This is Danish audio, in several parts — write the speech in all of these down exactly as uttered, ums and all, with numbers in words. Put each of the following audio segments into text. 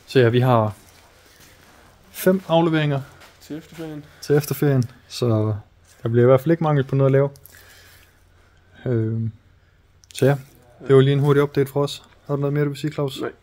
Så ja, vi har fem afleveringer til efterferien. til efterferien, så der bliver i hvert fald ikke mangel på noget at lave. Øh, så ja, det var lige en hurtig update for os. Har du noget mere, du vil sige, Claus? Nej.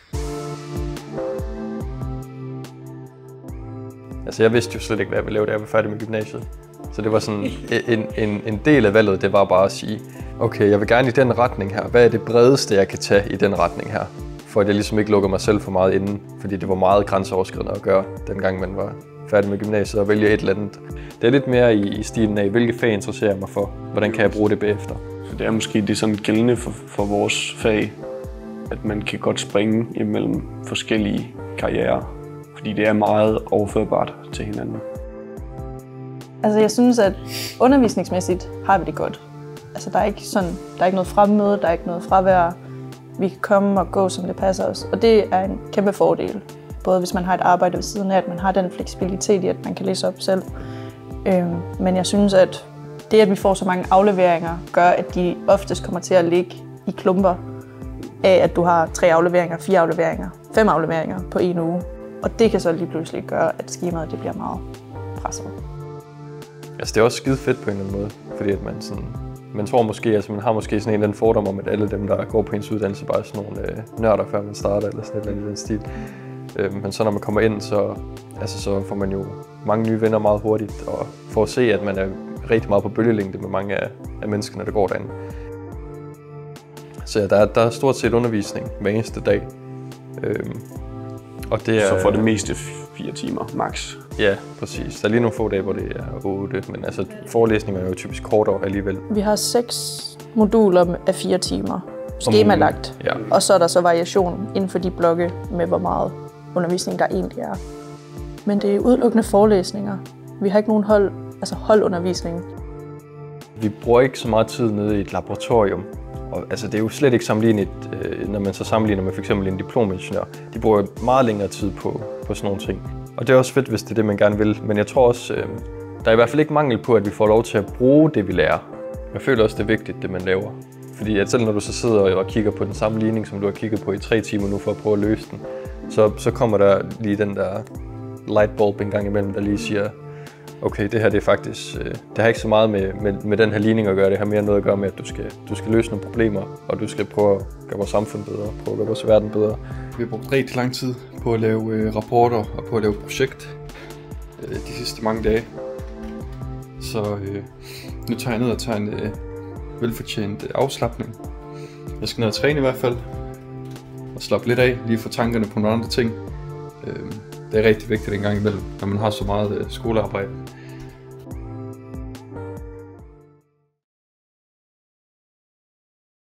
Altså jeg vidste jo slet ikke, hvad jeg ville lave, da jeg var færdig med gymnasiet. Så det var sådan en, en, en del af valget, det var bare at sige, okay, jeg vil gerne i den retning her. Hvad er det bredeste, jeg kan tage i den retning her? For at jeg ligesom ikke lukker mig selv for meget inden, fordi det var meget grænseoverskridende at gøre, dengang man var færdig med gymnasiet og vælge et eller andet. Det er lidt mere i, i stilen af, hvilke fag interesserer mig for? Hvordan kan jeg bruge det bagefter? Så det er måske det sådan gældende for, for vores fag, at man kan godt springe imellem forskellige karrierer, fordi det er meget overførbart til hinanden. Altså jeg synes, at undervisningsmæssigt har vi det godt. Altså der er ikke sådan, der er ikke noget fremmøde, der er ikke noget fravær. Vi kan komme og gå, som det passer os, og det er en kæmpe fordel. Både hvis man har et arbejde ved siden af, at man har den fleksibilitet i, at man kan læse op selv. Øhm, men jeg synes, at det, at vi får så mange afleveringer, gør, at de oftest kommer til at ligge i klumper af, at du har tre afleveringer, fire afleveringer, fem afleveringer på en uge. Og det kan så lige pludselig gøre, at skemaet det bliver meget presset. Altså det er også skide fedt på en eller anden måde, fordi at man sådan, man tror måske, altså man har måske sådan en eller anden fordom om, at alle dem, der går på ens uddannelse, bare er sådan nogle øh, nørder, før man starter, eller sådan et eller andet i den stil. Øh, men så når man kommer ind, så, altså, så får man jo mange nye venner meget hurtigt, og får at se, at man er rigtig meget på bølgelængde med mange af, af menneskene, der går derinde. Så ja, der er, der er stort set undervisning hver eneste dag. Øh, og det er, så for det meste fire timer, max. Ja, præcis. Der er lige nogle få dage, hvor det er otte, men altså forelæsninger er jo typisk kortere alligevel. Vi har seks moduler af fire timer, skemalagt, ja. Og så er der så variation inden for de blokke med, hvor meget undervisning der egentlig er. Men det er udelukkende forelæsninger. Vi har ikke nogen hold, altså holdundervisning. Vi bruger ikke så meget tid nede i et laboratorium. Og, altså, det er jo slet ikke sammenlignet, øh, når man så sammenligner med for eksempel en diplomingeniør. De bruger meget længere tid på, på sådan nogle ting. Og det er også fedt, hvis det er det, man gerne vil. Men jeg tror også, øh, der er i hvert fald ikke mangel på, at vi får lov til at bruge det, vi lærer. Jeg føler også, det er vigtigt, det man laver. Fordi at selv når du så sidder og kigger på den samme ligning, som du har kigget på i tre timer nu for at prøve at løse den, så, så kommer der lige den der lightbulb en gang imellem, der lige siger, okay, det her det er faktisk, øh, det har ikke så meget med, med, med den her ligning at gøre, det har mere noget at gøre med, at du skal, du skal løse nogle problemer, og du skal prøve at gøre vores samfund bedre, prøve at gøre vores verden bedre. Vi har brugt rigtig lang tid på at lave øh, rapporter og på at lave projekt øh, de sidste mange dage. Så øh, nu tager jeg ned og tager en øh, velfortjent øh, afslapning. Jeg skal ned og træne i hvert fald, og slappe lidt af, lige få tankerne på nogle andre ting. Øh, det er rigtig vigtigt en gang imellem, når man har så meget øh, skolearbejde.